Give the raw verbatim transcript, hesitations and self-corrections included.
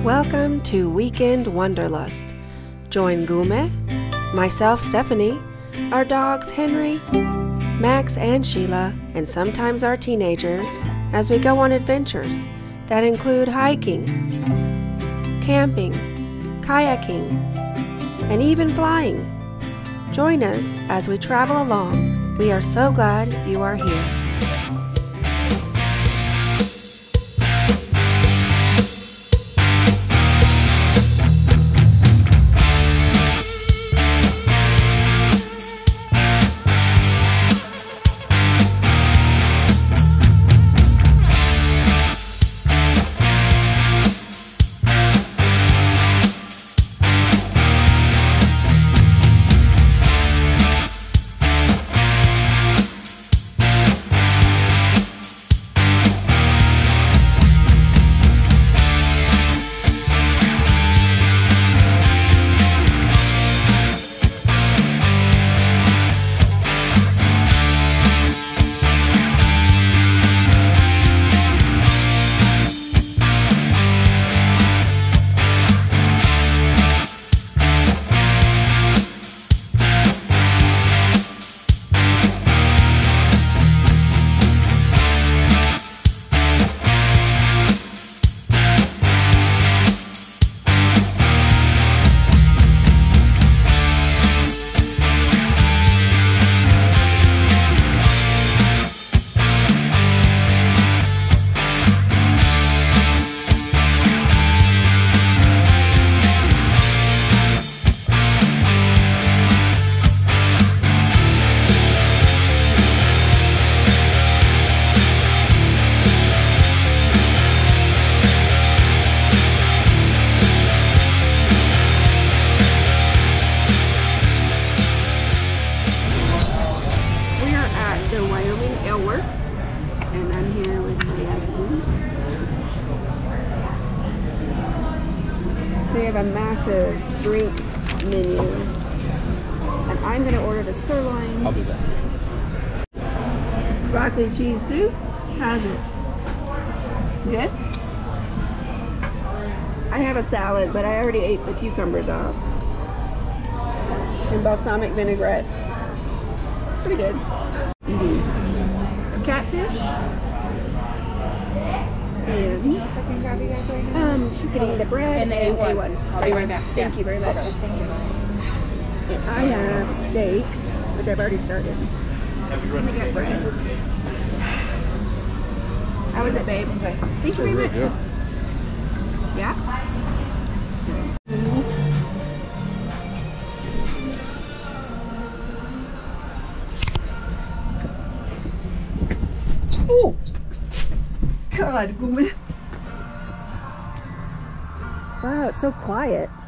Welcome to Weekend Wanderlust. Join Gume, myself Stephanie, our dogs Henry, Max and Sheila, and sometimes our teenagers as we go on adventures that include hiking, camping, kayaking, and even flying. Join us as we travel along. We are so glad you are here. And I'm here with my husband. They have a massive drink menu, and I'm going to order the sirloin. I'll do that. Broccoli cheese soup. How's it? Good? I have a salad, but I already ate the cucumbers off. And balsamic vinaigrette. Pretty good. Eating catfish. And um, she's getting the bread and the A one. I'll be right back. Thank yeah. you very much. Thank you. And I have steak, which I've already started. Let me get bread. How was it, babe? Okay. Thank you very much. Yeah. Yeah? Oh! God, Gume. Wow, it's so quiet.